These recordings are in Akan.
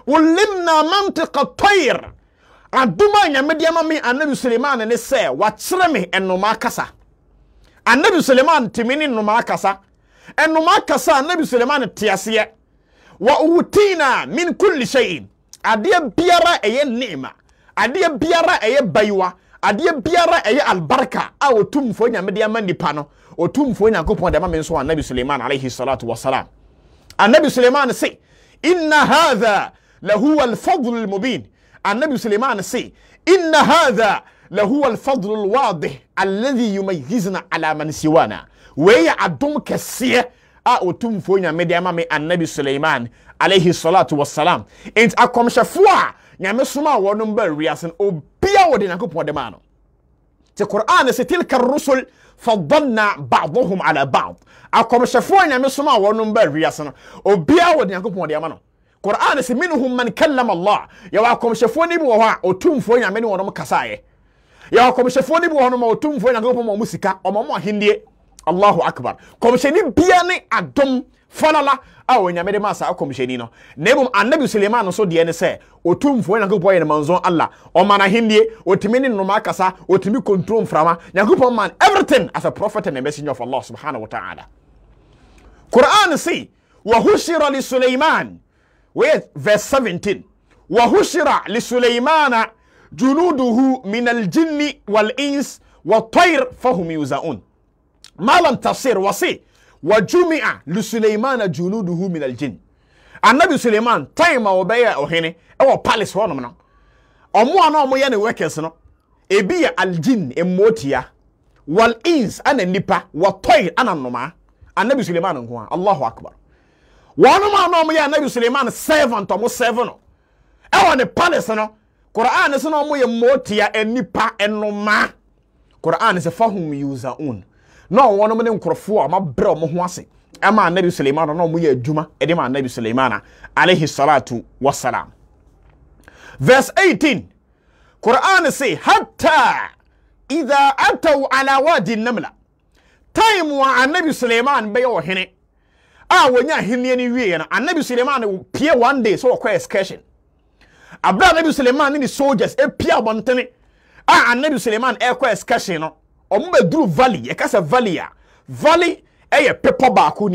ulimna mantiqa at-tayr aduma nyamede ama me Annabi Sulleiman ne se wa kire me enoma kasa Annabi Sulleiman timini enoma kasa Annabi Sulleiman tiase wa utina min kulli shay'in ade biara eye neema ade biara eye baywa ade biara eye albarka a otumfo nyamede ama nipa no otumfo nyankopon de ma me nso Annabi Sulleiman alayhi salatu wassalam Annabi Sulleiman say inna hadha lahu al-fadl al-mubin Annabi Sulleiman say inna hadha lahu al-fadl al-wadih alladhi yumayyizuna ala man siwana wa ya adum kasiye a otumfo nyamede ama me Annabi Sulleiman alayhi salatu wassalam ent akomshefo a nyame soma wonum ba riasen obia wode nyankopon de ma no te Qur'an se tilka ar-rusul faddalna ba'dhum ala ba'd akomshefo nyame soma wonum ba riasen obia wode nyankopon de ma no Qur'an se minhum man kallama Allah ya wa akomshefo ni bi wo ha otumfo nyame ne wonum kasaye ya akomshefo ni bi wo no ma otumfo nyankopon mo musika o mo ahindie Allahu akbar komsheni bia ne adom falala a wonyame de masa akomsheni no nebum Annabi Sulleiman so de ne se otumfo nyankopon ye manzon Allah o mana hindie otimi ne no makasa otimi control frama nyankopon man everything as a prophet and a messenger of Allah subhanahu wa ta'ala Quran say wa hushira li Sulleiman with verse 17 wa hushira li Sulleimana junuduhu min al-jinni wal-ins wat-tayr fahum yuzaun malam tafsir wasi wa jumi'a li Sulleiman junuduhu min al-jinn Annabi Sulleiman time obeya ohene e wo palace honom no omo ana omo ye ne workers no ebi ya al-jinn emotia wal-ins ana nipa wat-tayr ana noma Annabi Sulleiman nko Allahu akbar wonu ma no omo ye Annabi Sulleiman servant omo servant no e wo ne palace no Quran se no omo ye motia enipa enoma Quran se fahum yuzaun no wono ne nkrofo a mabre o mo ho ase ama Annabi Sulleiman no mo ye adwuma e de ma Annabi Sulleiman alayhi salatu wassalam verse 18 Quran say hatta idha ataw ala wadi an-namla time wa Annabi Sulleiman be yo hene a wonya hene ni wie na Annabi Sulleiman pie one day so kwa excursion abra Annabi Sulleiman ni soldiers e pie abontene a Annabi Sulleiman e kwa excursion no omo be duru valley e kasa valley a valley e ye people baako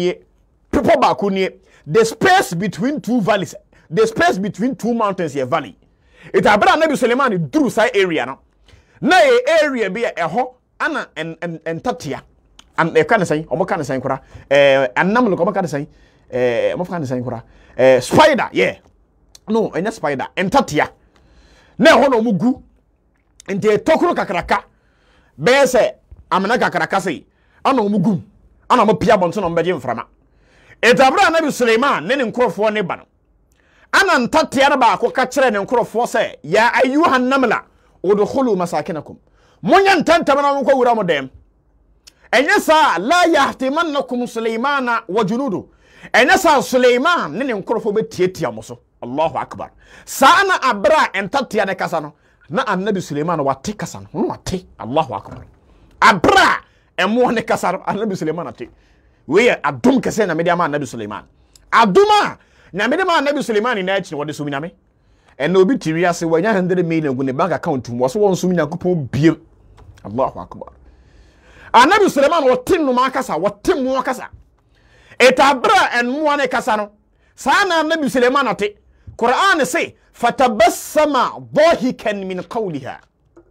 nie the space between two valleys the space between two mountains ye valley it abra Annabi Sulleiman duru sai area no na e area be e ho ana entatia an e kan sai omo kan sai kura annam lo omo kan sai omo kan sai kura spider yeah no enya spider entatia na ho no mugu ente tokuro kakraka bese amena kakraka sei ana omugum ana mo pia bonso no mbeje mframa etabra Annabi Sulleiman ne nkrofo ne ba no ana ntatia na ba ko ka kire ne nkrofo se ya ayuhan namla udkhulu masakinakum munya ntantama na ko wura mo dem enye sa la yahtimannakum Suleimana wa junudu enye sa Suleiman ne nkrofo betietia mo so Allahu akbar sana abra entatia ne kasa no na Annabi Sulleiman wate kasa no wate Allahu akbar abra emo ne kasa Annabi Sulleiman ate we adum kese na media ma Annabi Sulleiman aduma na media ma Annabi Sulleiman na achi wode so nyame en obi tiri ase wanya 100 million gu ne bank account mu so won so nyakopon biem Allahu akbar Annabi Sulleiman wate no ma kasa wate mo kasa etabra en mo ne kasa no sa na Annabi Sulleiman ate Quran say fatabassama dhahikan min qawliha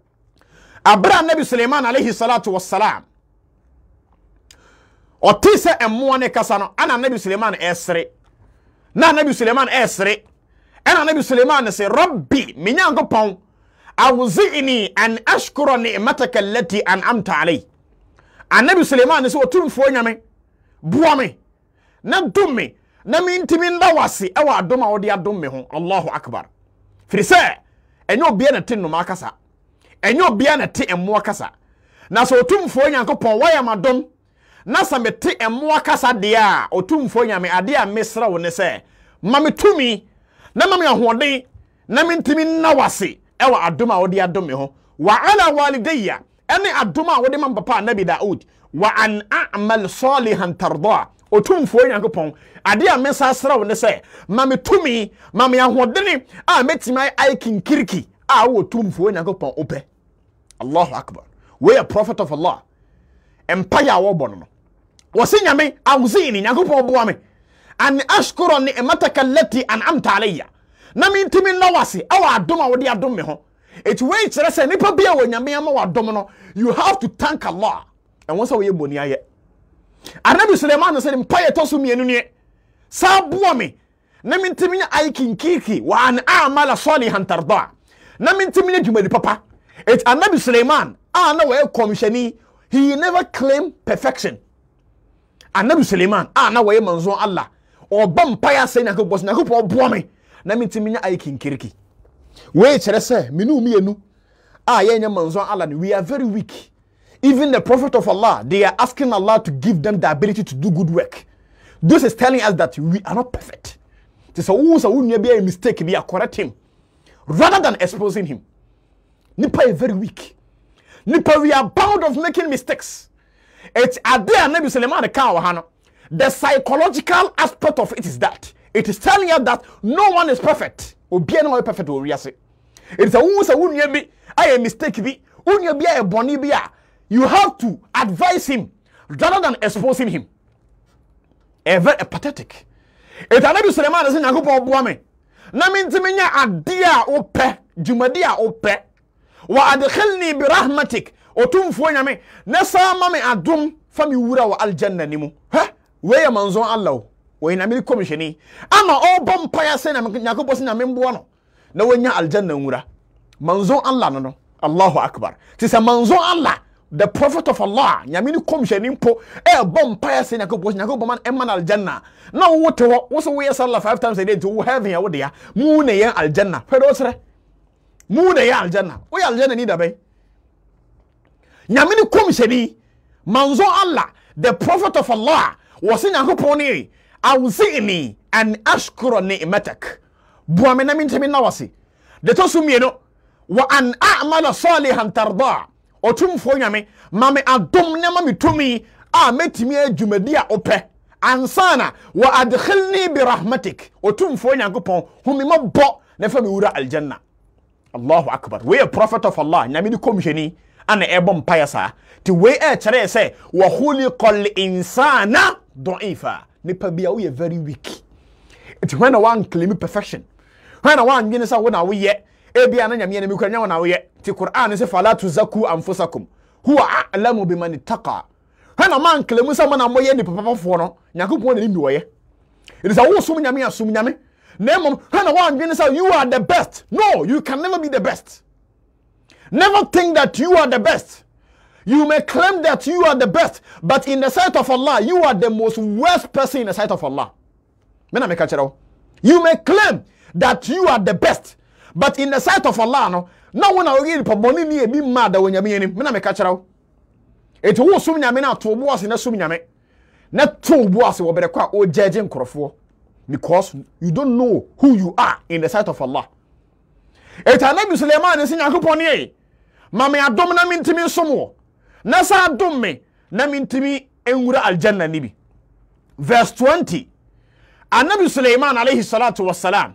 abra Nabi Sulleiman alayhi salatu wassalam otise emo ne kasa no ana Nabi Sulleiman esre na Nabi Sulleiman esre ana Nabi Sulleiman say rabbi minyankopon awzini an ashkura ni'mataka allati an'amta alay Annabi Sulleiman say otumfo nyame buame na dumme na mintimi ndawase ewa adoma wode adom me ho Allahu akbar frise enyo bia na tin no makasa enyo bia na te emo kasa na so otumfo nyankopon waya madom na samete emo kasa de a otumfo nyame ade a mesra wo ne se mametumi na mame ahoden na mintimi ndawase ewa adoma wode adom me ho wa ala walidayya ene adoma wode man papa nabi Daud wa an a'mal salihan tarda otumfo Nyankopɔn ade a mesa asra wo ne sɛ ma me tumi ma me ahodene a metima aikin kiriki a wo otumfo Nyankopɔn opɛ Allahu akbar we a prophet of Allah empire wo bono no wo se nyame awuzini Nyankopɔn boa me an ashkuru ni'mataka allati an'amta alayya na me ntimi nawase awa adom a wo de adom me ho it wey kire se nipa bia wo nyame ama wo adom no you have to thank Allah and once we boni aye Anabi Sulleiman said mpaye to so mienu ne sa boa me na me ntimi nya aikin kiki wa an amala salihan tarda na me ntimi nya dwumadi papa it Anabi Sulleiman na we commissioni he never claim perfection Anabi Sulleiman na we manzo Allah o bam mpaye say na ko boss na ko boa me na me ntimi nya aikin kiriki we kire se menu mienu ye nya manzo Allah we are very weak. Even the prophet of Allah, they are asking Allah to give them the ability to do good work. This is telling us that we are not perfect. This is a mistake, we are correct him. Rather than exposing him. Nipa is very weak. Nipa, we are bound of making mistakes. It's the psychological aspect of it is that. It is telling us that no one is perfect. It's a mistake. You have to advise him rather than exposing him. Very pathetic. It Anabi Sulleiman is in Nyankopɔn boa me. Na me ntimi nya ade a opɛ, dwumadi a opɛ. Wa adkhilni bi rahmatik. Otumfo nyame. Na sa ma me adom fa me wura wa aljanna nimu. Ha? We ya manzon Allah. We na me commissioni. Ama obom paya se na Nyankopɔn se na me mboa no. Na wonya aljanna wura. Manzon Allah no. Allahu akbar. Tisa manzon Allah. The prophet of Allah, nyamini commission po bom paya se nyako man eman aljanna. Now what so we sallah 5 times a day to heaven ya wodia. Mu ne ya aljanna. Pedosre. Mu ne ya aljanna. We aljanna ni da bay. Nyamini commission manzo Allah, the prophet of Allah, was in Yakoponi. Awzini an ashkura ni'matak. Buame na mintemi nawasi. De to sumieno wa an a'mala salihan tarda. Otumfo nyame mame adom ne mame tumi a metimi adwumadi a opɛ ansana wa adkhilni bi rahmatik otumfo Nyankopɔn humi mabɔ na fa me wura aljanna Allahu akbar we a prophet of Allah nyame ni komisheni ana ebom payasa ti we kyerɛ sɛ wa khuliqal insana da'ifa nipa bia we very weak it when one claim perfection when one gene say wona we ye ebia na nyame na mi kwanya wona we ye ti Qur'an se fala tuzaku anfusakum huwa a'lamu biman ittaqa hana man klemu sa mana moye ni papapafo no Nyankopɔn na ni woye it is a wo sum nyame asum nyame na mom hana wan dwen say you are the best no you can never be the best never think that you are the best you may claim that you are the best but in the sight of Allah you are the most worst person in the sight of Allah me na me ka kire you may claim that you are the best but in the sight of Allah no na wona ori pa boni ni ebi ma da wonyame ani me na me ka kire eti wo sum nyame na to bo ase na sum nyame na to bo ase wo bere kwa o judge nkorofo because you don't know who you are in the sight of Allah eti Anabi Sulleiman sin Yakopɔn ne ma me adom na mintimi somo na sa adom me na mintimi enwura aljanna ni bi verse 20 Anabi Sulleiman alayhi salatu wassalam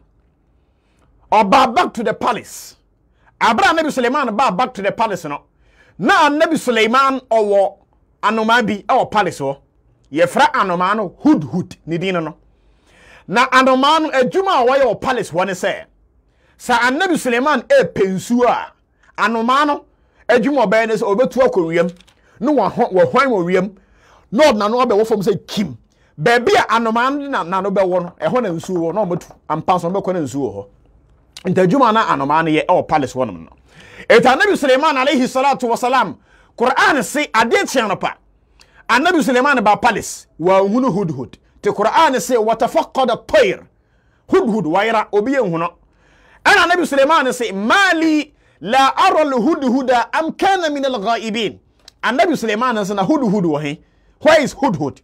back to the palace. Abra Anabi Sulleiman back to the palace no. Na Anabi Sulleiman owo anoma bi palace ho. Yefra anoma no hudhud ni din no. Na anoma no adwuma wo ye palace ho ne se. Sa Anabi Sulleiman pensu a anoma no adwuma oba ne se obetu akowiam. No wo hwan wo wiam. No na no obe wo fom se kim. Baby anoma na no be wo no e ho na nsu wo no matu ampanso be ko na nsu wo ho. Intajuma na anoma ne ye palace wonum no eta Anabi Sulleiman alayhi salatu wasalam Quran say ade chianopa Anabi Sulleiman ba palace wa hunu hudhud te Quran say watafaqqad at-tayr hudhud waira obi enhuno ana Anabi Sulleiman say mali la ara al-hudhuda am kana min al-ghaibin Anabi Sulleiman say na hudhud wa he where is hudhud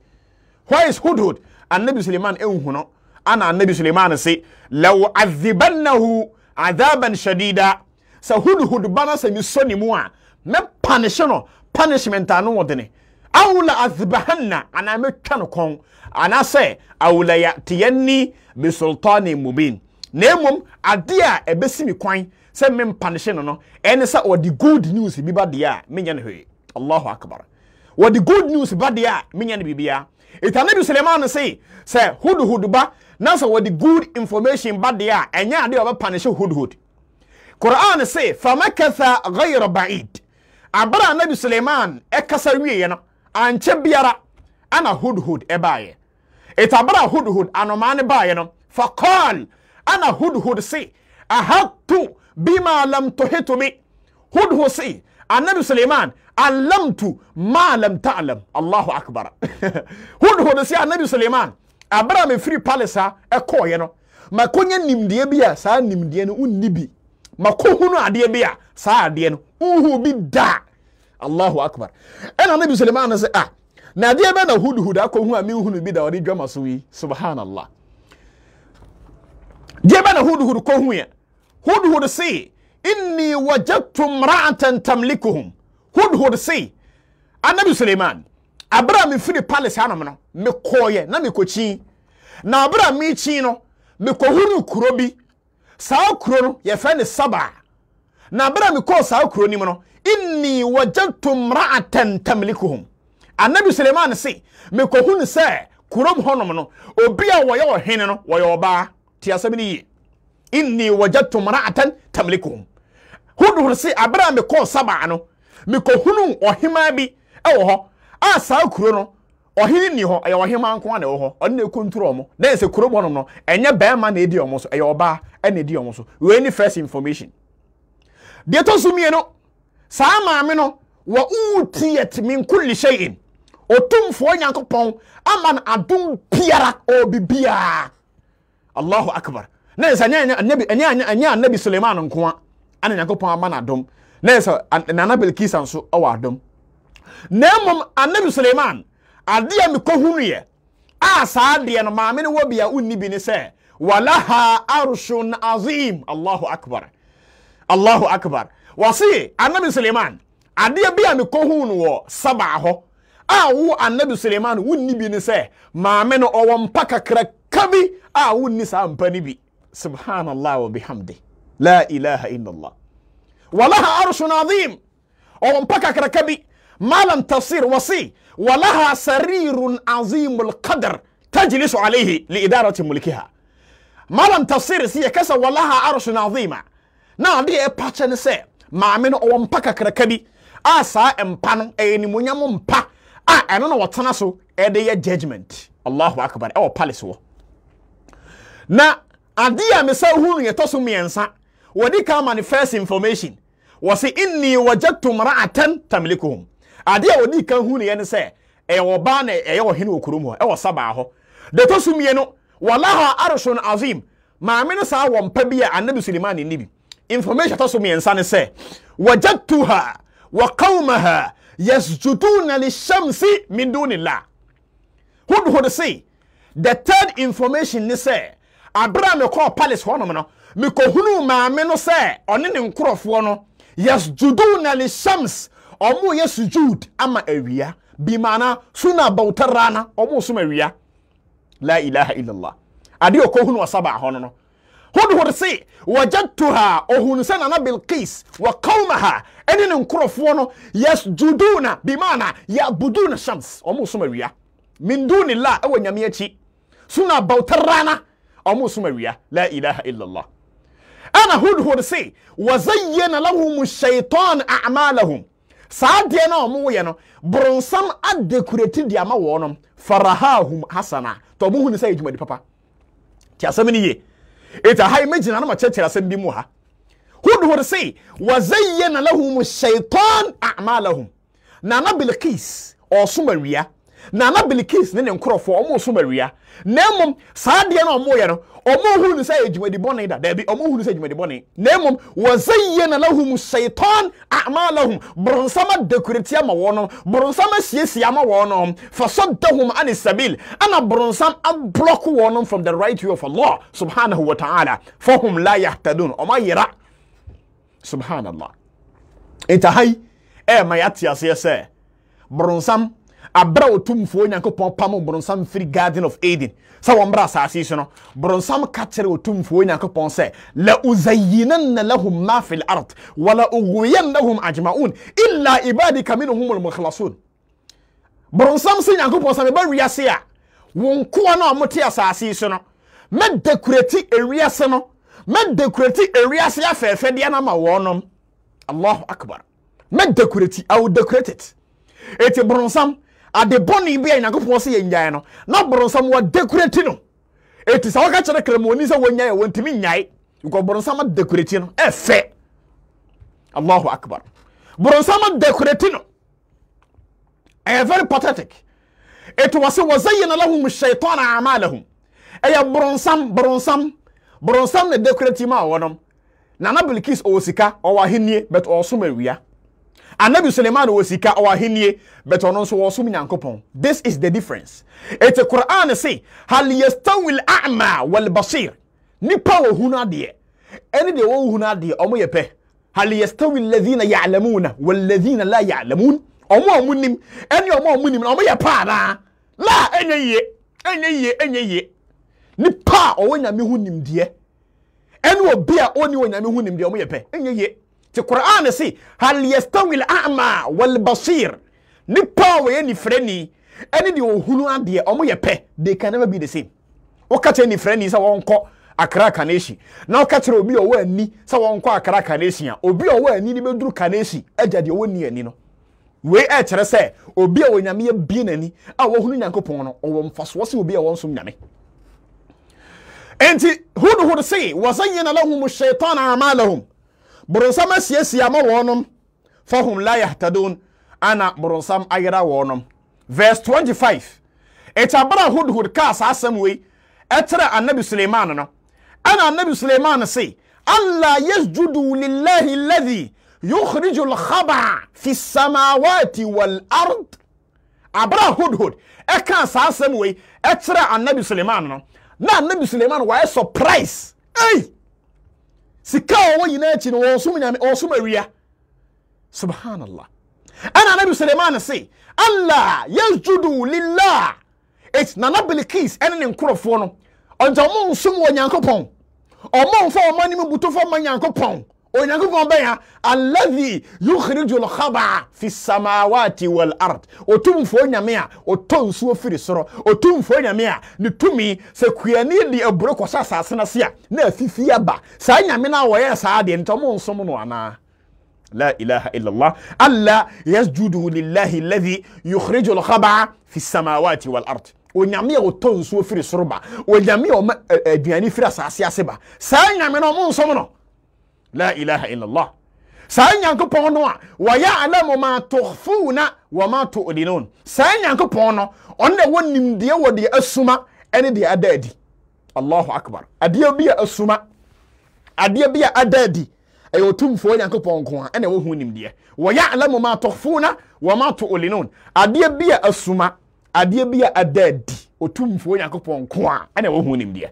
Anabi Sulleiman enhuno ana Anabi Sulleiman say law adhibannahu adhaban shadida sa hudhud bana sa mi soni mu a me punishment anu wodene awla azbahanna ana me twa no kon anase awulaya tiyanni bi sultani mubin nemom ade a ebesi mi kwan se me mpanishe no ene se odi good news bi ba de a menya ne hwe Allahu akbar odi good news ba de a menya ne bibia itanabi Sulleiman say hudhud ba na so odi good information ba de a enya ade oba panishe hudhud Quran say famakatha ghayra ba'id abra nabi Sulleiman ekasa wiye no anche biara ana hudhud ebaye itabra hudhud anomane baye no faqal ana hudhud say ahattu bima lam tuhitu bi hudhud say annabi Sulleiman alamtu ma lam ta'lam Allahu akbar hudhud say annabi Sulleiman abra me free palace ekoye no makonya nimdie bia saa nimdie no unnibi makohunu ade bia saa ade no uhu bi da Allahu akbar ena nabi Sulleiman say na ade be na hudhud akohu a me hunu bi da odi dwama so wi subhanallah de be na hudhud kohu ya hudhud say inni wajadtu imra'atan tamlikuhum hudhud say anabi Sulleiman abra me free palace anom no me koye na me kochi na abra me chi no me kohunu kuro bi saa kuro no ye fe ne Saba na abra me ko saa kuro nim no inni wajadtu imra'atan tamlikuhum anabi Sulleiman say me kohunu se kurom honom no obi a wo ye ohene no wo ye oba ti asabi ni inni wajadtu imra'atan tamlikuhum hudhud say abra me ko Saba no me kohunu ohima bi e wo ho a saa kuro no ohini ni ho e ohima nko na wo ho on na kontrol mo na se kuro bonom no enye beema na edi omo so e oba e na edi omo so we ni first information de to sumie no saa maame no wa utiyat min kulli shay'in otumfo nyankopon aman adum piara obibia Allahu akbar na se anya annabi Sulleiman nko ana nyankopon aman adum na se nana Bilkis so awa adum nemom annabi Sulleiman ade a me kohunu ye a saa de no maame ne wo bia unni bi ne se walaha arshun azim Allahu akbar wasi annabi Sulleiman ade bia me kohunu wo Saba ho a wo annabi Sulleiman unni bi ne se maame no owo mpaka krakabi a unni sa mpani bi subhanallah wa bihamdi la ilaha illa Allah walaha arshun azim owo mpaka krakabi malam tafsir wasi ولها سرير عظيم القدر تجلس عليه لإدارة ملكها مالم تفسير سي كسا ولها عرش عظيمة نا دي اباتشن سي ما من او مبكا كركبي اسا امبانو ايني مونيامو مبا انو نا وتنا سو ادي judgment الله اكبر او palace wo na adia me sa hunu ye toso miensa wodi ka manifest information wasi inni wajadtu mar'atan tamlikuhum ade a woni kan hu ne ye ne se e wo ba na e ye wo hene okurum ho e wo Saba ho de to sumie no wallaha arshun azim ma me no sa wo mpa bi a annabi Sulleiman ni bi information to sumie nsa ne se wajadtuha wa qaumaha yasjuduna lishamsi min dunillah hudhud say the third information ne se Abraham ko palace ho no me ko hunu ma me no se one ne nkrofo no yasjuduna lishams omo yesujud ama awia bi mana suna bautarana omo suma awia la ilaha illa Allah ade okohunu Saba hono no hudhud say wajadtuha ohunu sana na Bilkis wa qaumaha enene nkrofo no yasjuduna bi mana yabuduna shams omo suma awia min dunillah awanyame achi suna bautarana omo suma awia la ilaha illa Allah ana hudhud say wazayyana lahum ash-shaytan a'malahum saade na omo ye no bronsam adecorate dia ma wonom farahahum hasana to mo hu ni say ejuma di papa ti asem ni ye eta hay magina na ma chechera asem bi mu ha hudhud say wazayyana lahum ash-shaytan a'malahum nana Bilkis osumawia nana Bilkis ne nkrofo omo sumawia nemom saade na omo ye no omo hu ni say ejuma di bone da bi omo hu ni say ejuma di bone nemom wazayyana lahum ash-shaytan a'malahum bronsama decoratia ma wono bronsama siesia ma wono fasaddahum an sabil ana bronsam block wono from the right way of Allah subhanahu wa ta'ala fahum la yahtadun o ma yira subhanallah eta hay ma yati ase bronsam abra otumfo Nyankopon pam bronsam free Garden of Eden sa wombra asase so no bronsam ka kire otumfo Nyankopon se la uzayyinanna lahum ma fil ard wala ughwiyannahum ajma'un illa ibadika minhumul mukhlasun bronsam se Nyankopon sa me ba wiase a wonko na omote asase so no me decorate ewiase no me decorate ewiase afefe de na ma wonom Allahu akbar me decorate I will decorate it eti bronsam ade boni bia Nyankopon se yenyae no na bronsam wa decorate no eti sa waka kire kremoni se wonyae wontimi nyae because bronsam decorate no efe Allahu akbar bronsam decorate no very pathetic it was wazayyana lahum ash-shaytanu a'malahum eya bronsam ne decorate ma wonom na Bilkis osika owahenie but osom awia Anabi Sulleiman osika owahenie but ono so osom Nyankopon. This is the difference. It's the Quran say hal yastawi al-a'ma wal basir nipa wo hunu ade ene de wo hunu ade omo yepe hal yastawi alladhina ya'lamuna wal ladhina la ya'lamun omo nim ene omo nim omo yepa na la enye nipa owo nyame hu nim de ene obi a oni onyame hu nim de omo yepe enye the Quran say hal yastawi al-a'ma wal basir nipa wo ye ni freni ene de ohunu ade omo yepe they can never be the same o ka che ni freni sa wonko akra kaneshi na o ka che obi owo ani sa wonko akra kaneshi a obi owo ani ni beduru kaneshi agya de owo ni ani no we e kire se obi a wonyame ye bi nani a wo hunu Nyankopon no owo mfaso se obi a wonsom nyame enti hudu say wazayyana lahum ash-shaytanu a'malahum bronsam asiesia ma wonom fahum la yahtadun ana bronsam ayra wonom verse 25 etabara hudhud ka asam we etra annabi Sulleiman no ana annabi Sulleiman say alla yasjudu lillahi alladhi yukhriju al-khaba fi as-samawati wal-ard abra hudhud e ka asam we etra annabi Sulleiman no na annabi Sulleiman wa surprise sika wo yina chi no wonsum nyame wonsum awia subhanallah ana annabi Sulleiman say Allah yasjudu lillah it's nana Bilkis ene nkrofo no onja mo nsum wo Nyankopon omo mfa o mani buto fo man Nyankopon o Nyankopon ben ha alladhi yukhrijul khaba fi samawati wal ard otumfo nyame a otonsuo firi soro otumfo nyame a ne tumi se kuani di aburo kwasa asase na se a na afifi aba sa nyame na wo ye sa de ntomo nsum no ana لا إله إلا الله ألا يسجدوا لله الذي يخرج الخبع في السماوات والأرض ونعمي وتنسو في السربة ونعمي ومدياني في الساسية سبا سأنع من أمون صمنا لا إله إلا الله سأنع كبونا ويعلم ما تخفون وما تؤلنون سأنع كبونا أنه ونمدي ودي أسما أني دي أدادي الله أكبر أدي بيا أسما أدي بيا أدادي ayo tumfo Nyankopon ko a ene wo hu nimde wo ya'lamu ma tukhfuna wa ma tu'linun ade bia asuma ade bia adadi otumfo Nyankopon ko a ene wo hu nimde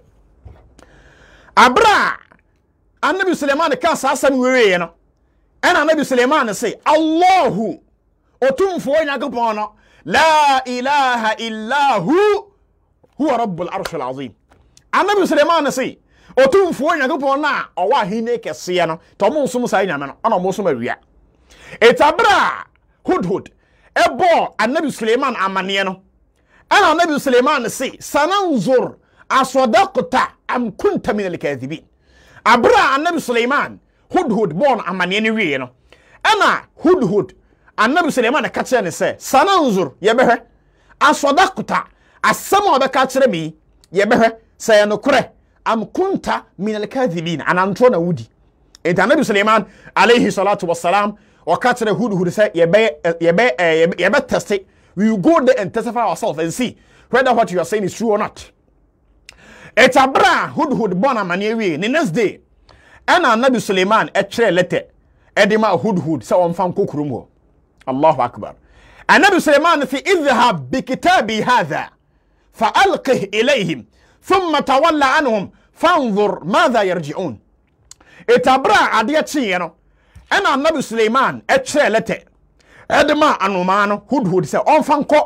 abra annabi Sulleiman ka sasam wewe no ena annabi Sulleiman say Allahu otumfo Nyankopon no la ilaha illa huwa rabbul arshil azim annabi Sulleiman say otumfo Nyankopon na owa hine kese no to mo nsum sai nyame no ana mo nsum awia etabra hudhud ebo annabi Sulleiman amane no ana annabi Sulleiman say sananzur aswadaqta am kunta min al-kadhibin abra annabi Sulleiman hudhud bon amane ne wie no ana hudhud annabi Sulleiman ka kire ne say sananzur yebehwe aswadaqta asama obeka kire mi yebehwe say no kure am kunta min al-kadhibin anantona wudi enta nabi Sulleiman alayhi salatu wassalam wakatire hudhud say yebe test it. We will go there and testify ourselves and see whether what you are saying is true or not. Eta bra hudhud bona manewi the next day ana nabi Sulleiman etre letter edima hudhud say on fan kokrum ho Allahu akbar anabi Sulleiman fi idhhab bi kitabi hadha fa alqih ilayhim ثم تولى عنهم فانظر ماذا يرجعون اتبرا اديتي no انا النبي سليمان اتشلته ادما انوما no hudhud se onfanko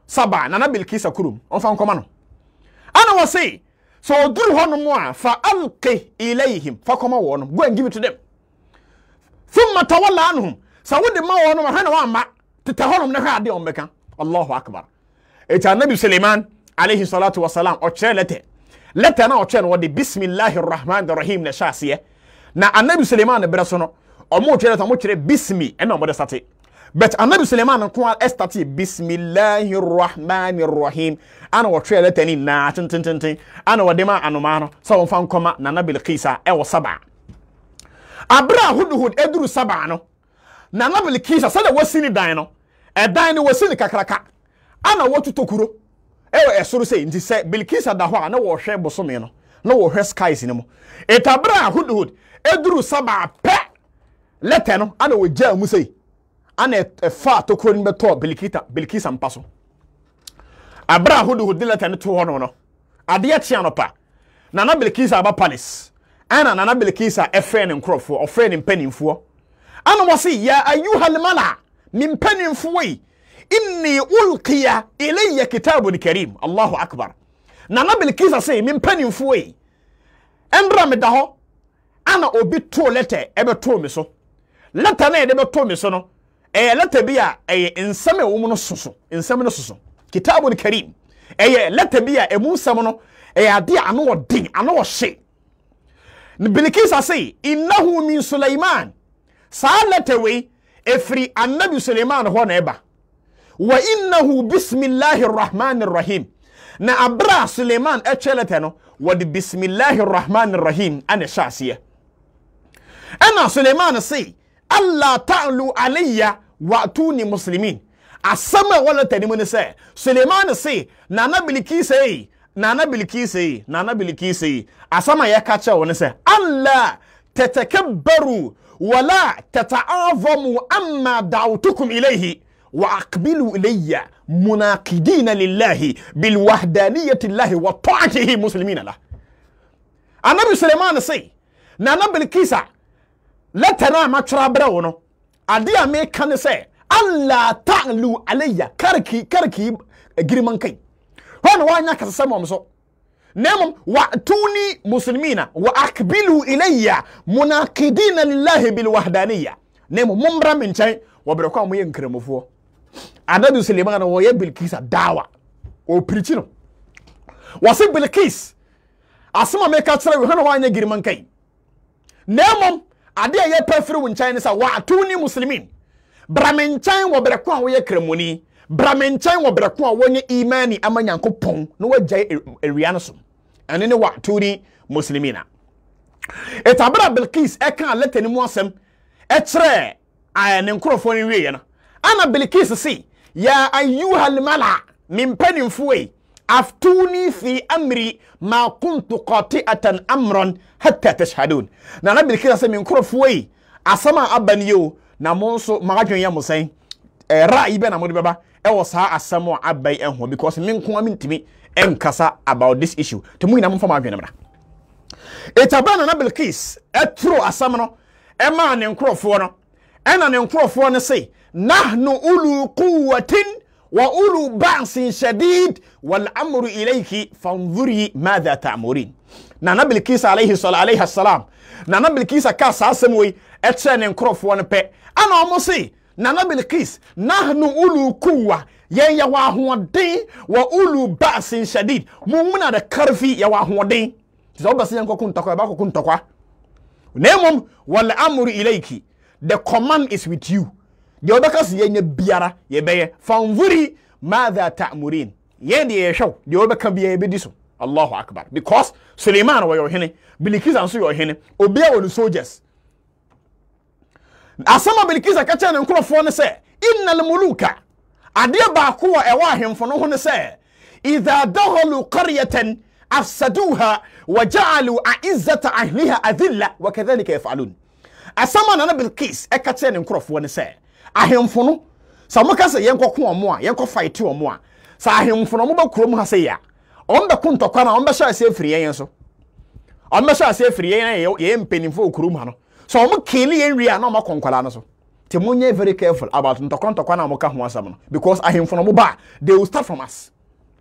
saba nana bilkisa kurum on fa nkoma no ana wase so oduru hono mo a fa alqi ilayhim fa koma wono go and give it to them thumma tawalla anhum sawudi ma wono ma hana wa ma tete hono na ha de on beka Allahu akbar eta nabi Sulleiman alayhi salatu wassalam o chelete leta na o chen wodi bismillahir rahmanir rahim na shasiye na anabi Sulleiman braso no o mo chelete mo chere bismi e na mo de sate but anabi Sulleiman ko estati bismillahir rahmanir rahim ana wo chelete ni na tintintin ana wode ma anoma no so won fa nkoma na nabi Bilqisa e wo saba abra hudhud eduru saba no na nabi Bilqisa sada wasini dan no e dan no wasini kakraka ana wotutokuro ewe esoro sei nti se Bilqisa da ho na wo hwe bosome no na wo hwe skies ni mo etabra hudhud eduru saba pe lete no ana wo gya mu sei ana fa tokuro ni beto Bilqisa mpaso abra hudhud lete ne to ho no ade a tia no pa na Bilqisa ba palace ana na Bilqisa efe ne nkrofo ofe ne mpanimfo ana wo sei ya ayuhal mala min mpanimfo yi inni ulqiya ilayya kitabun karim Allahu akbar na Bilqisa say min panimfo yi embra me da ho ana obi to letter ebe to me so letter na ebe to me so no letter bi a ensame wo mu no soso ensame no soso kitabun karim letter bi a emu nsam no ade ano odin ano wo hye Bilqisa say innahu min Sulleiman sa letter we efri annabi Sulleiman ho na eba wa innahu bismillahir rahmanir rahim na abra Sulleiman echelete no wadi bismillahir rahmanir rahim ana shasiya ana Sulleiman say Allah ta'lu alayya wa atuni muslimin asama wala tanimu ne say Sulleiman say nana Bilqisa asama yakacha wona say Allah tatakabbaru wala tata'azamu amma da'utukum ilayhi وأقبلوا إلي مناقدين لله بالوحدانية الله وطاعته مسلمين له النبي سليمان سي نانا Bilqisa لتنا ما ترابرونو أدي أمي كان سي ألا تعلو علي كركي جريمانكي هون وانا كسمو مسو نعم وأتوني مسلمين وأقبلوا إلي مناقدين لله بالوحدانية نعم ممرا من شيء وبركوا مو ينكرمفو anabi Sulleiman wo ye Bilqisa dawa o preachino wase Bilqis asema meka kire we hono wanya giriman kai nemom ade ye pefre wo nchan ne sa wa atuni muslimin bramenchan wo brekwa wo ye kremoni bramenchan wo brekwa wo nye imani amanyankopon no wagya ewia no so ene ne wa atuni muslimina etabra Bilqis eka letani mu asem kire ne nkrofo ni wiye no ana Bilqisa si ya ayyuhal mala min panimfuwi aftuni fi amri ma kuntu qati'atan amran hatta tashhadun na Bilqisa se min nkrofo asama abaniyo na monso magadwen ya musan rai be na mode beba wo saa asamo abai enho because min ko amintimi enkasa about this issue to mu ina mo fama adwen mra etabana na Bilqis etro asam no ema ne nkrofo no ena ne nkrofo no say nahnu ulu quwwatin wa ulu ba'sin shadid wal amru ilayki fanzuri madha ta'murin na Bilqisa alayhi salam na Bilqisa ka sasemoi eche ne nkrofo no pe ana omo say na Bilqis nahnu ulu quwwa yen ya wa hoden wa ulu ba'sin shadid mumuna da karfi ya wa hoden so ba sen kokun takwa ba kokun takwa nemom wal amru ilayki the command is with you the obekas yenye biara yebeye fanvuri madha ta'murin yende yeshow the obeka biya ebediso Allahu akbar because Sulleiman wa yohene Bilqisa nso yohene obia wonu soldiers asama Bilqisa ka cha ne nkrofo ne se innal muluka ade ba ko wa ewa ahemfo no ho ne se idha dakhalu qaryatan afsaduha wa ja'alu a'izzata ahliha adilla wa kadhalika yaf'alun asama na Bilqis eka che ne nkrofo ne se ahemfo no sa mo ka se yenkoko omo a yenko fight omo a sa ahemfo no mo ba kurom ha se ya on be kuntokwa na on be sha ase afiri yen so on be sha ase afiri yen ye mpenimfo kurom ha no so mo kili yen wi a na mo konkwala no so Temunye very careful about ntokwa na moka ho asam no because ahemfo no ba they will start from us.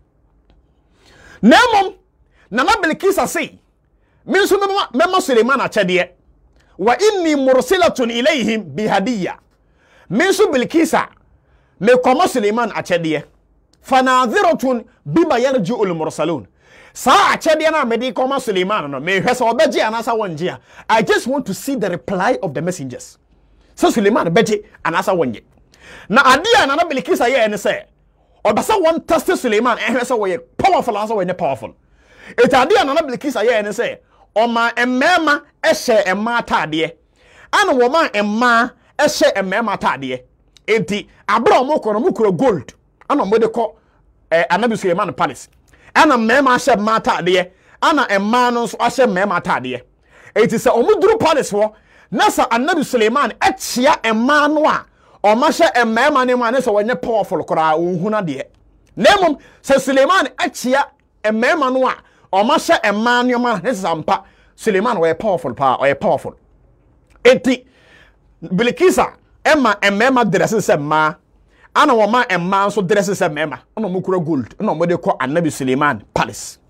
Nemom Nana Bilkisa say minsu mema Sulleiman achede wa inni mursilatun ilayhim bihadiyya minsu Bilkisa me komo Sulleiman achede fanadhiratun bima yarji'ul mursalun sa achede na medi komo Sulleiman no me hwese obeje anasa wonje a I just want to see the reply of the messengers. So Sulleiman beje anasa wonje na adia Nana Bilkisa ye ne say obasa one test Sulleiman ehwese wo powerful ansa wo powerful. It adia Nana Bilkisa ye ne say Oma emmema ehye emma atade ana woma emma ehye emmema atade enti abra omokono mukuro gold ana omode ko anabi Sulleiman palace ana mmema ahye emma atade ana emma no so ahye mmema atade enti se omuduru palace wo na sa anabi Sulleiman echia emma no a omahye emmema ne ma ne so wonye powerful kora ohuna de nemom se Sulleiman echia emmema no a Omasha emma nyoma nesampa Sulleiman we powerful powerful. Enti Bilkisa emma dress se ma ana woma emma so dress se emma ana mukura gold ana mo de ko Annabi Sulleiman palace.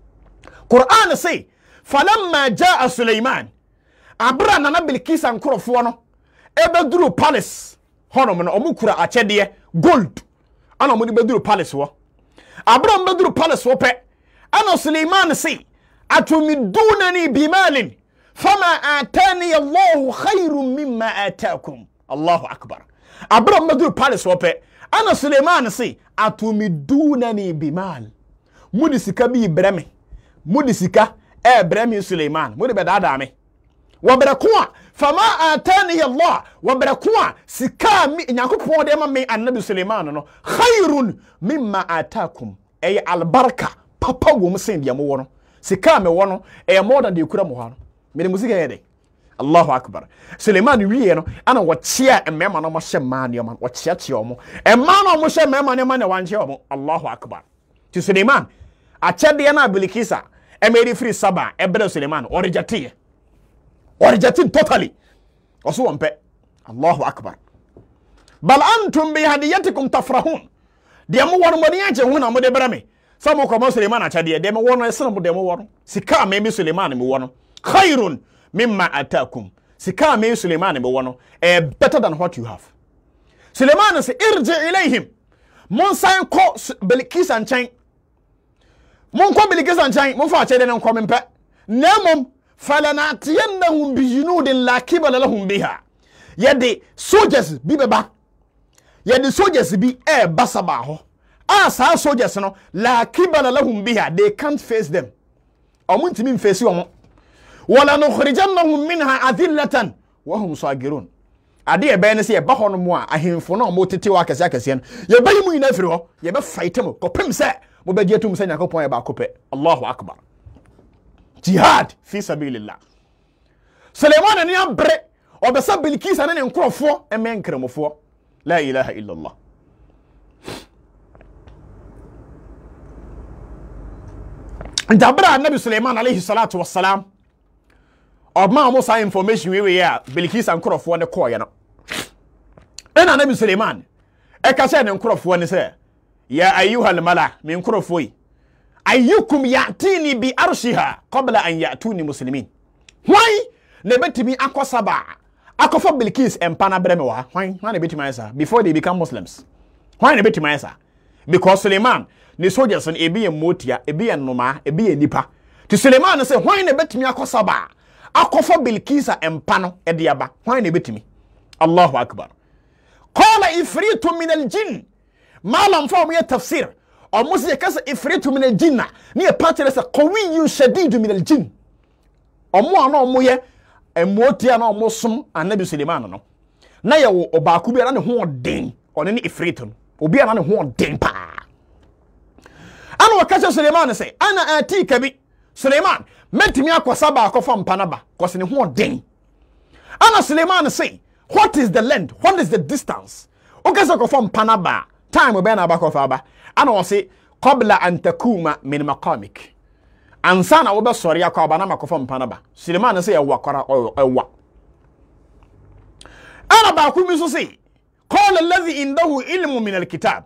Quran say falamma jaa Sulleiman abra Nana Bilkisa nkorofo no ebeduru palace honom no omukura achede gold ana mo de beduru palace wo abra beduru palace wo pe ana Sulleiman say atumidunani bimalin fama atani Allah khairun mimma ataakum. Allahu akbar. Abraham madu palace wope ana Sulleiman say atumidunani bimal mudisika bi breme mudisika breme Sulleiman mudi bedada me wabrakwa fama atani Allah wabrakwa sika mi nyakopon de ma me Annabi Sulleiman no khairun mimma ataakum ay albarka papa wo msen dia mo wono sika me wono more than the kura mo ha no me musika yede. Allahu akbar. Sulleiman wiye no ana wo chia emema no mo hye ma ne ma wo chia omo emma no mo hye mema ne ma ne wanche omo. Allahu akbar. Ti Sulleiman achede na Bilkisa emeri free saba ebere Sulleiman orejati totally oso wonpe. Allahu akbar. Bal antum bi hadiyatikum tafrahun de mo wono mo ne age hu na mo de bere me Samo komo Sulleiman achade de me wono esene mo de mo wono sika me Sulleiman me wono khairun mimma ataakum sika me Sulleiman me wono better than what you have. Sulleiman say irji ilayhim mon san ko Bilkisa nchen mon ko Bilkisa nchen mon fa achede ne nko mempe nemom falanatiyannahum bijunudin la kibala lahum biha yede soldiers bi beba yede soldiers bi basaba ho sa soldiers no la kibala lahum biha they can't face them omuntimi face omo wala nukhrijannahum minha adillatan wa hum sagirun ade ebe ne se ye ba hono mo a ahemfo no mo tete wa akase no ye bayi mu ina firi ho ye be fight mo kopem se mo be dietum se nyakopon ye ba kope. Allahu akbar. Jihad fi sabilillah. Sulleiman ni abre obesa Bilkisa ne nkrofo emenkremofo la ilaha illallah. Jabra Annabi Sulleiman alayhi salatu wassalam obma mo sa information we ya Bilkisa nkrofo ne koye no ena Annabi Sulleiman e ka se ne nkrofo ne se ya ayyuhal mala min nkrofo yi ayyukum ya'tini bi arshiha qabla an ya'tuni muslimin why ne betimi akosaba akofa Bilkis empana breme wa why ne betimi answer before they become Muslims why ne betimi answer because Sulleiman ni soldiers and ebi motia ebi noma ebi nipa ti Sulleiman say why ne betimi akosaba akofa Bilkisa empano ediaba why ne betimi. Allahu akbar. Qala ifritu min al-jinn malam fa mu tafsir o musi kasa ifritu min al-jinn ni e patire sa qawiyyun shadidu min al-jinn o mu ana o mu ye emotia na o mu som Annabi Sulleiman no na ye wo obaaku bi na ne ho den one ni ifritu obi na ne ho den pa ana wakacha Sulleiman say ana atika bi Sulleiman metimi akwasaba akofa mpanaba kose ne ho den ana Sulleiman say what is the length, what is the distance okay so akofa mpanaba time be na abakofa aba ana wo say qabla an takuma min maqamik ansana wo be sori akwa ba na makofa mpanaba Sulleiman say ewa kwara ewa ana baako bi nso se qala alladhi indahu ilmu min alkitab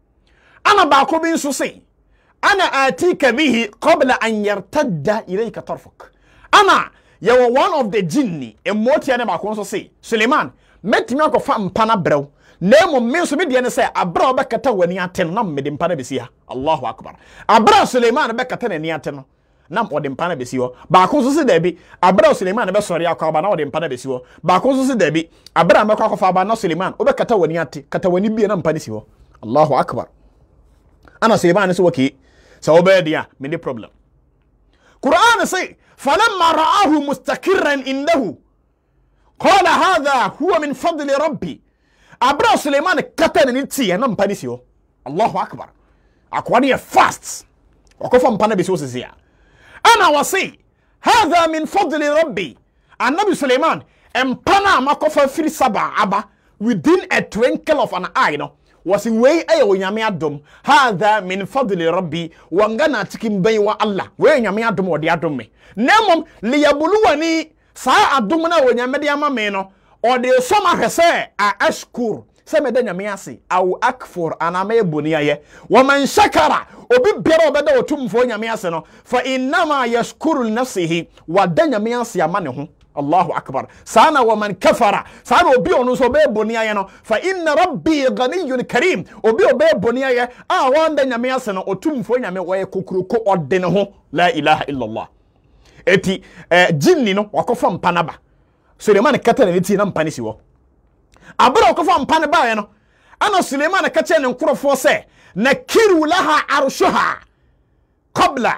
ana baako bi nso se ana atika bihi qabla an yartadda ilayka tarfuk ana yawo one of the jinni emotia ne baako nso se Sulleiman metimi akofa mpana brew nemo menso me de ne se abra obekata wani aten na me de mpana besi ha Allahu akbar abra Sulleiman bekata na ni aten no nam ode mpana besi ho baako nso se dabi abra Sulleiman be sori akwa ba na ode mpana besi ho baako nso se dabi abra mekwa akofa ba na Sulleiman obekata wani ate kata wani bie na mpana si ho Allahu akbar ana Sulleiman so waki so obedia me de problem Quran say falamma ra'ahu mustakirran indahu qala hadha huwa min fadli rabbi abra Sulleiman kata ni ti na mpani si ho Allahu akbar akwani fast wakofa mpana besi ho sisia ana wasi hadha min fadli rabbi annabi Sulleiman empana makofa firi saba aba within a twinkle of an eye no wasi wey aye onyame adom hadha min fadli rabbi wangana tikim bai wa Allah wey onyame adom odi adom me nemom liyabuluwani sa adom na onyame de ama me no odi soma hwese a ashkur se me de nyame ase au akfur anama eboni aye wa man shakara obi bere obeda otumfo nyame ase no fa inma yashkuru nafsihi wa de nyame ase ama ne ho Allahu akbar sana wa man kafara sana obi onu so be boni aye no fa inna rabbi ghaniyyun karim obi obe boni aye a wanda nyame ase no otumfo nyame waye kokuroko ode ne ho la ilaha illa Allah eti jinni no wakofa mpanaba Sulleiman kata ne ti na mpane si wo abra wakofa mpane ba ye no ana Sulleiman kache ne nkorofo se nakiru laha arshuha qabla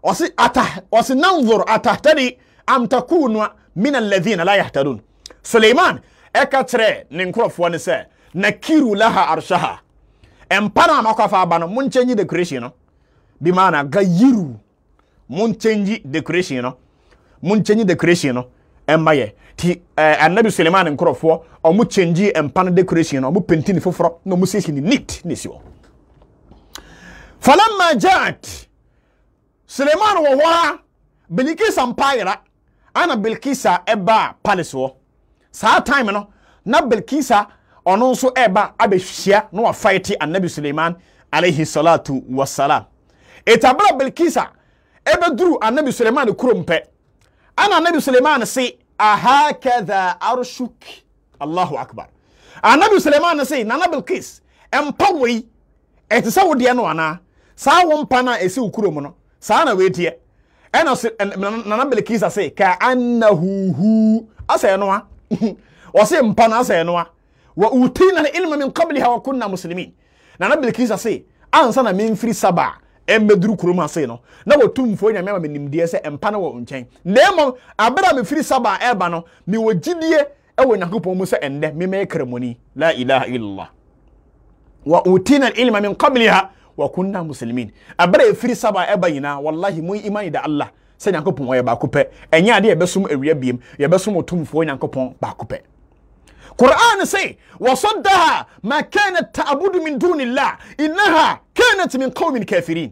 wasi nanzur atahtadi am takunu min alladhina la yahtadun Sulleiman ekatre ne nkorofo ne se nakiru laha arshaha empana makofa ba no mun change decoration no bi mana gayiru mun change decoration no mun change decoration no embaye ti annabi Sulleiman nkorofo o mu change empana decoration no mu penti ni foforo no mu sesi ni neat ni siwo falamma jaat Sulleiman wo wa Bilkis empire ana Bilkisa eba palace wo sa time no na Bilkisa ono nso eba abehwia no wa fight annabi Sulleiman alayhi salatu wassalam etabra Bilkisa ebeduru annabi Sulleiman kurompe ana annabi Sulleiman si ahakadha arshuk Allahu akbar annabi Sulleiman si nana Bilkis empawei etisa wode no ana sa wo mpa na esi ukurom no sa na wetie ena nana Bilkis say ka annahu hu asa no ha o se mpa na asa no ha wa utina ilma min qabliha wa kunna muslimin nana Bilkis say ansa na memfiri saba embeduru kurom ase no na wotumfo nyame ma menimdie se empa na wo nchen nemo abra me firi saba eba no mi wogidie ewo Nyankopon mu se ende me me kremoni la ilaha illallah wa utina ilma min qabliha wa kunna muslimin abra firi saba eba yina wallahi mu imani da Allah se Nyankopon oye ba kopɛ enya ade ebesum awia biem yebesum otumfo Nyankopon ba kopɛ Quran say wasaddaha ma kanat ta'budu min dunillah innaha kanat min qaumin kafirin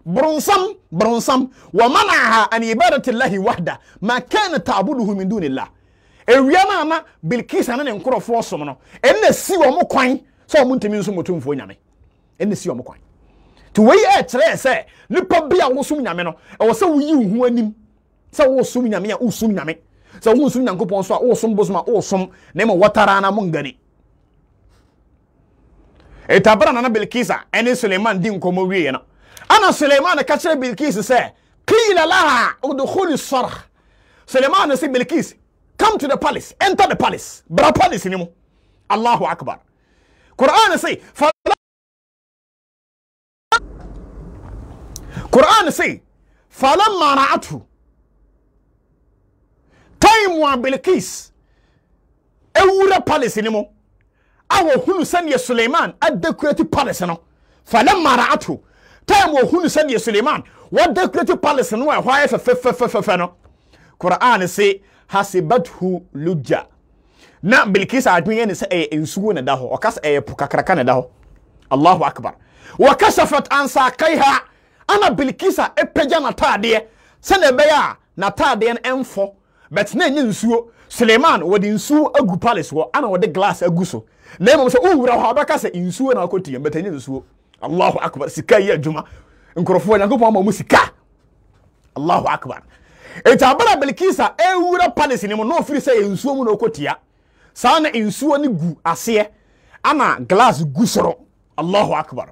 bronsam wa mana'aha an ibadati llahi wahda ma kanat ta'buduhu min dunillah ewia na Bilkis na nkorofo som no enne si wo mo kwan so mo ntimi nso motumfo nyame enne si wo mo kwan to we kire se nipa bia wo som nyame no e wo se wo yi hu anim se wo som nyame a wo som nyame se wo som Nyankopon so a wo som bosoma wo som na mo watara na mo ngani etabra na Bilkisa ene Sulleiman din komo wie no ana Sulleiman ka kire Bilkis se qila laha udkhuli sarh Sulleiman se Bilkis come to the palace enter the palace bra palace ni mo Allahu akbar Quran say falamma ra'athu time wa Bilkis ewura palace ni mo awo hunu sane Sulleiman adequate palace no falamma ra'athu time wo hunu sane Sulleiman what decorated palace no e hwa fe no Quran say hasibathu lujja na Bilkis adwen ne se ensugo ne da ho okas pukakraka ne da ho Allahu akbar wa kashafat an saqaiha ana Bilkis epeja na tade se ne be ya na tade en enfo but na nye nsuo Sulleiman wodi nsuo agu palace wo ana wodi glass agu so na mo se o wura ho abaka se nsuo na akotiye but nye nsuo Allahu akbar sika yi adwuma nkrofo Nyankopɔn ma mu sika Allahu akbar etabara Bilkisa ewura palace ni mo no firi se nsuo mu na okotia saa na nsuo ni gu ase ana glass gu soro Allahu akbar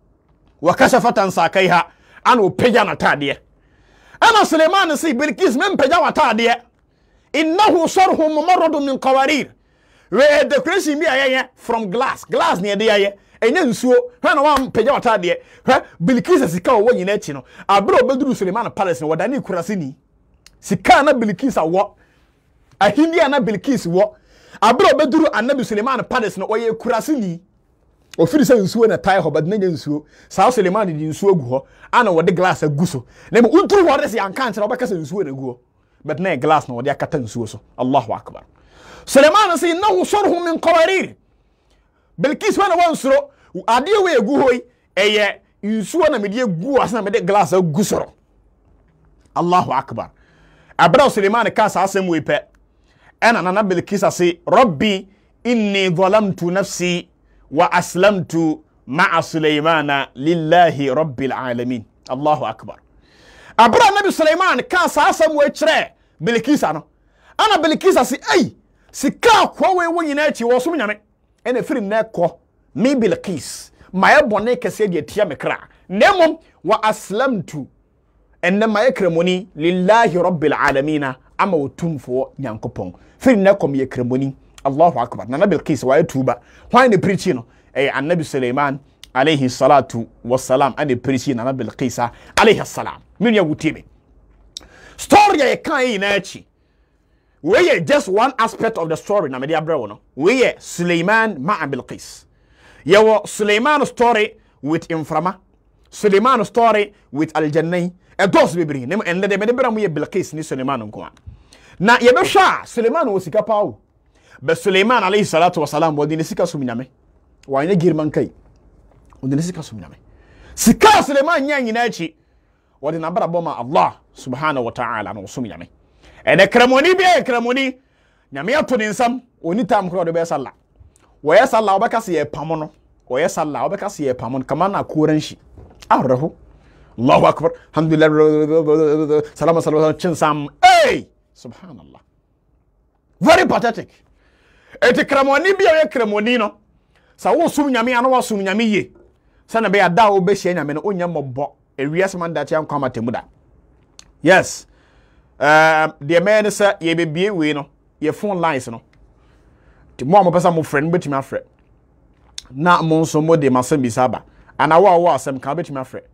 wa kashafatan sakaiha ana opeja na tade ana Sulleiman si Bilkis men peja wa tade innahu sarhu mumarrad min qawarir we decoration bi ayeye from glass ne de aye enya nsuo hwe na wa peja wa tade hwe Bilkis sika wo nyina chi no abro obeduru Sulleiman palace no wadani kurase ni sika na Bilkis wo ahindi na Bilkis wo abro obeduru anabi Sulleiman palace no oye kurase ni ofiri se nsuo na tai ho bad na nsuo saa Sulleiman di nsuo agu ho ana wode glass agu so na me unturu ho resi anka nkyere obeka se nsuo na agu ho but na glass na wode akata nsuo so Allahu akbar Sulleiman say innahu sharhu min qawarir Bilkis wana wansuro ade we agu ho eye nsuo na me de agu asa na me de glass agu so Allahu akbar abra Sulleiman ka sa asem we pe ana na Bilkis say rabbi inni zalamtu nafsi وأسلمت مع سليمان لله رب العالمين الله أكبر أبرا النبي سليمان كان ساسم ويتشري بلكيس أنا بلكيس سي أي سكا كوي ويناتي وصوم يامي أنا فريم ناكو مي بلكيس ما يبوني كسيدي تيا مكرا نمم وأسلمت إنما يكرموني لله رب العالمين أما وتنفو نيانكوبون فريم ناكو مي يكرموني Allahu akbar na Bilkis wa tuba why ne preaching no annabi Sulleiman alayhi salatu wassalam and preaching na Bilkis alayhi salam min ya gutime story ya kan na achi we just one aspect of the story na me dia brewo no we Sulleiman ma Bilkis yawo Sulleiman story with inframa Sulleiman story with aljannai e dos bibri ne ende de me de bra mu ye Bilkis ni Sulleiman nko na ye be hwa Sulleiman wo sika pawo be Sulleiman alayhi salatu wasalam wodi ne sika sumnyame wanye girman kai wodi ne sika sumnyame sika Sulleiman nya nyina achi wodi na bara boma Allah subhanahu wa ta'ala no sumnyame ene kramoni bi kramoni nyame ato ne nsam oni tam kro de be salla wo ye salla obeka se ye pamo no wo ye salla obeka se ye pamo kama na koran shi arrahu Allahu akbar alhamdulillah salama chinsam hey subhanallah very pathetic eti kramoni bia ye kramoni no sa wo sum nyame ana wo sum nyame ye sana be ada wo be hye nyame no onya mobbo ewiase man da tia nkwa temuda yes the man say ye be bie we no ye phone lines no ti mo pesa mo friend betimi afre na mo nso mo de masem bisaba ana wo asem ka betimi afre